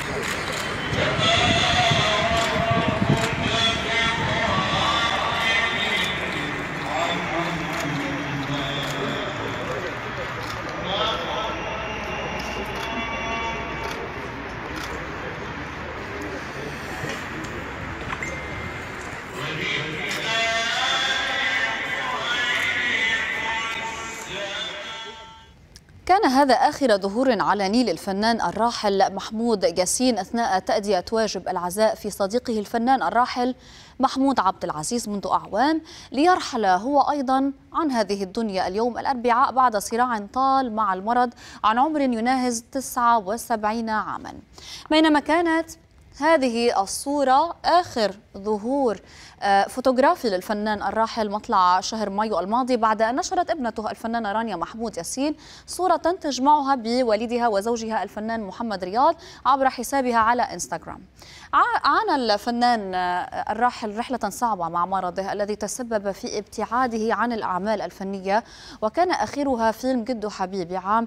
كان هذا آخر ظهور علني للفنان الراحل محمود ياسين أثناء تأدية واجب العزاء في صديقه الفنان الراحل محمود عبد العزيز منذ أعوام، ليرحل هو أيضا عن هذه الدنيا اليوم الأربعاء بعد صراع طال مع المرض عن عمر يناهز 79 عاما. بينما كانت هذه الصورة آخر ظهور فوتوغرافي للفنان الراحل مطلع شهر مايو الماضي، بعد أن نشرت ابنته الفنانة رانيا محمود ياسين صورة تجمعها بوالدها وزوجها الفنان محمد رياض عبر حسابها على انستغرام. عانى الفنان الراحل رحلة صعبة مع مرضه الذي تسبب في ابتعاده عن الأعمال الفنية، وكان آخرها فيلم جدو حبيبي عام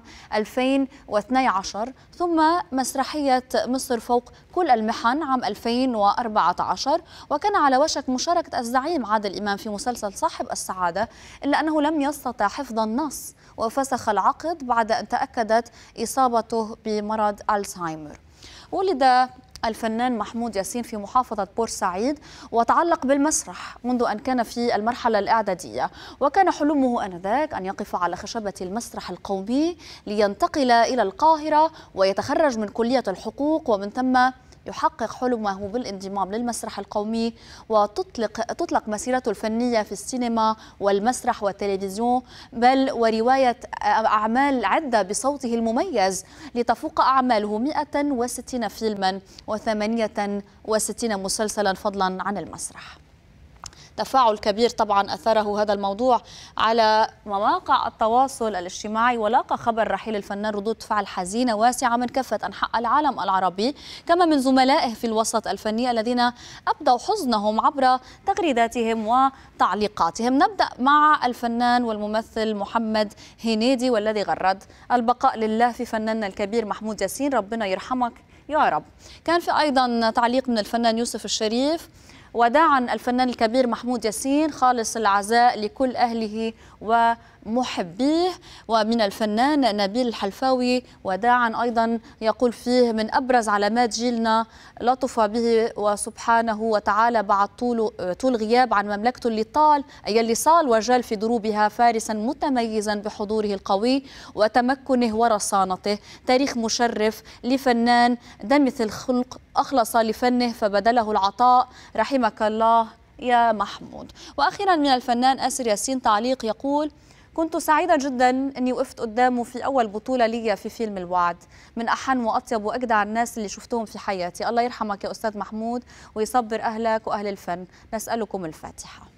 2012، ثم مسرحية مصر فوق كل المحن عام 2014، وكان على وشك مشاركة الزعيم عادل إمام في مسلسل صاحب السعادة، إلا أنه لم يستطع حفظ النص وفسخ العقد بعد أن تأكدت إصابته بمرض ألزهايمر. ولد الفنان محمود ياسين في محافظة بورسعيد وتعلق بالمسرح منذ أن كان في المرحلة الإعدادية، وكان حلمه آنذاك أن يقف على خشبة المسرح القومي لينتقل إلى القاهرة ويتخرج من كلية الحقوق، ومن ثم يحقق حلمه بالانضمام للمسرح القومي وتطلق مسيرته الفنية في السينما والمسرح والتلفزيون، بل ورواية أعمال عدة بصوته المميز لتفوق أعماله 160 فيلما و68 مسلسلا فضلا عن المسرح. تفاعل كبير طبعا أثاره هذا الموضوع على مواقع التواصل الاجتماعي، ولاقى خبر رحيل الفنان ردود فعل حزينة واسعة من كافة أنحاء العالم العربي، كما من زملائه في الوسط الفني الذين أبدوا حزنهم عبر تغريداتهم وتعليقاتهم. نبدأ مع الفنان والممثل محمد هنيدي والذي غرد: البقاء لله في فناننا الكبير محمود ياسين، ربنا يرحمك يا رب. كان في أيضا تعليق من الفنان يوسف الشريف: وداعا الفنان الكبير محمود ياسين، خالص العزاء لكل أهله ومحبيه. ومن الفنان نبيل الحلفاوي: وداعا أيضا يقول فيه: من أبرز علامات جيلنا لطف به وسبحانه وتعالى بعد طول غياب عن مملكته اللي صال وجال في دروبها، فارسا متميزا بحضوره القوي وتمكنه ورصانته، تاريخ مشرف لفنان دمث الخلق أخلص لفنه فبدله العطاء، رحمك الله يا محمود. وأخيرا من الفنان آسر ياسين تعليق يقول: كنت سعيدة جدا أني وقفت قدامه في أول بطولة لي في فيلم الوعد، من أحن وأطيب وأجدع الناس اللي شفتهم في حياتي. الله يرحمك يا أستاذ محمود ويصبر أهلك وأهل الفن. نسألكم الفاتحة.